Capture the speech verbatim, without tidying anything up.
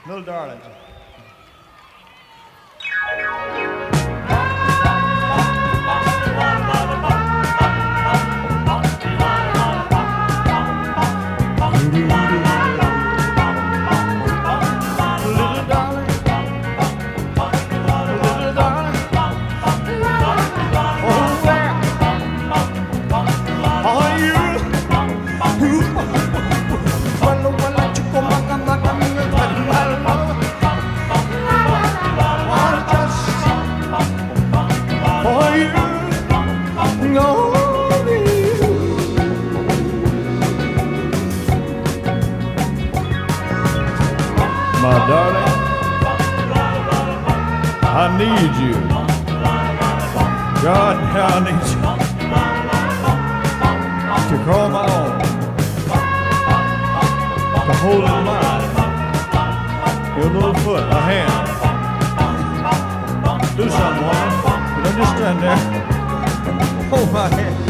Little darling. My darling, I need you. God, I need you to call my own, to hold in mine your little foot, a hand. Do something, woman. Don't just stand there. Hold my hand.